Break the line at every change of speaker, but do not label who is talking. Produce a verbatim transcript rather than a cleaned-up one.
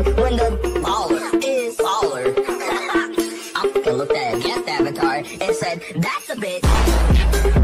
when the baller is baller. I looked at a guest avatar and said, that's a bitch.